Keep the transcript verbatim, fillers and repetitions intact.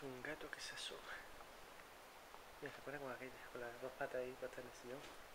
Es un gato que se asoma. Mira, se pone con aquella, con las dos patas ahí, patas en el sillón.